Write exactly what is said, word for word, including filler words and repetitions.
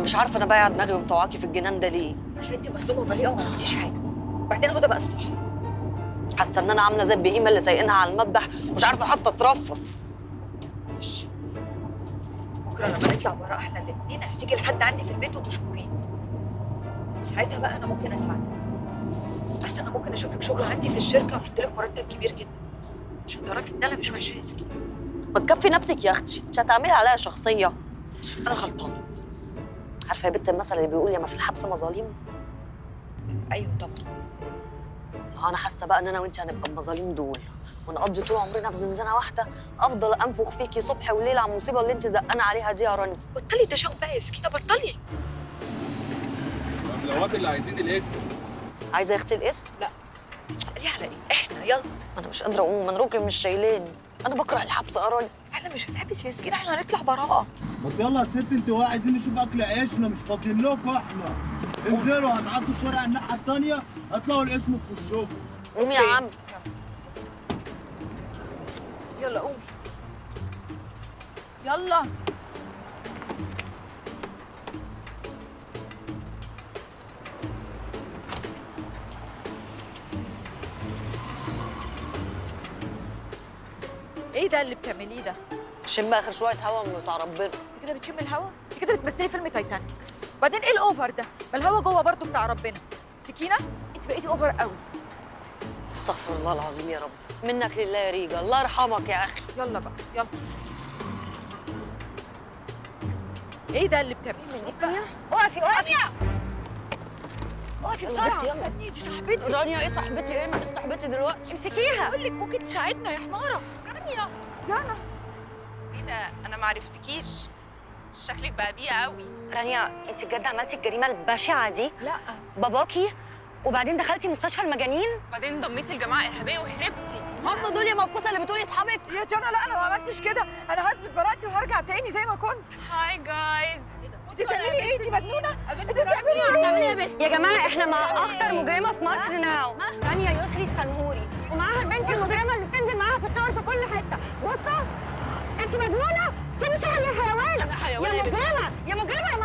مش عارفه انا بايعه دماغي ومطوعاكي في الجنان ده ليه؟ عشان انت مظلومه وبريئه وما عملتيش حاجه. وبعدين هو ده بقى الصح. حاسه ان انا عامله زي البهيمه اللي سايقينها على المذبح ومش عارفه حتى اترفص. ماشي. بكره لما نطلع بره احنا الاثنين هتيجي لحد عندي في البيت وتشكريني. وساعتها بقى انا ممكن اساعدك. بس انا ممكن اشوف لك شغل عندي في الشركه واحط لك مرتب كبير جدا. عشان تعرفي ان انا مش وحشه يا سكينه. ما تكفي نفسك يا اختي، مش هتعملي عليا شخصيه. انا غلطانه. عارفه يا بنت المثل اللي بيقول يا ما في الحبس مظاليم؟ ايوه طبعا. انا حاسه بقى ان انا وانت هنبقى المظاليم دول ونقضي طول عمرنا في زنزانه واحده، افضل انفخ فيكي صبح وليل على المصيبه اللي انت زقانه عليها دي يا رانيا. بطلي تشاؤم بقى يا سكينه، بطلي. الأولاد اللي عايزين الاسم. عايزه يا اختي الاسم؟ لا. تسالي على ايه؟ احنا يلا. انا مش قادره اقوم، من ركبي مش شايلاني. انا بكره الحبس يا رانيا. احنا مش هنحبس يا سكينه، احنا هنطلع براءه. ما يلا يا ست انتوا عايزين نشوف اكل عيشنا، مش فاضيين لكم احنا. انزلوا هتعدوا الشارع الناحيه الثانيه هتلاقوا الاسم في وشكم. قوم يا عم. يلا قومي. يلا. ايه ده اللي بتعمليه ده؟ شم اخر شويه هوا من بتاع ربنا. انت كده بتشمي الهوا؟ انت كده بتمثلي فيلم تايتانيك. بعدين ايه الاوفر ده؟ ما الهوا جوه برضه بتاع ربنا. سكينه انت بقيتي اوفر قوي. استغفر الله العظيم يا رب، منك لله يا ريجا، الله يرحمك يا اخي. يلا بقى يلا. ايه ده اللي بتعمليه؟ اقفي اقفي اقفي يلا بسرعه. بنتي يلا. استني، دي صاحبتي. رانيا ايه صاحبتي ايه؟ ما فيش صاحبتي دلوقتي. امسكيها. بقول لك ممكن تساعدنا يا حماره. رانيا. جانا. ايه ده؟ انا ما عرفتكيش. شكلك بقى بيئة قوي. رانيا انت بجد عملتي الجريمه البشعه دي؟ لا. باباكي وبعدين دخلتي مستشفى المجانين؟ وبعدين ضميتي الجماعة إرهابية وهربتي. هم دول يا موكوسه اللي بتقولي اصحابك؟ يا جانا لا انا ما عملتش كده، انا هثبت براءتي وهرجع تاني زي ما كنت. هاي جايز. انت بتعملي ايه؟ انت مجنونه؟ انت بتعملي ايه؟ بتعملي ايه يا بنت؟ يا جماعه احنا مع اخطر مجرمه في مصر ناو، رانيا يسري السنهوري، ومعاها البنت المجرمه اللي بتنزل معاها في الصور في كل حته. بصوا انت مجنونه؟ سيبي شغل يا حيوان. انا حيوان يا يا بنت. مجرمه يا مجرمه يا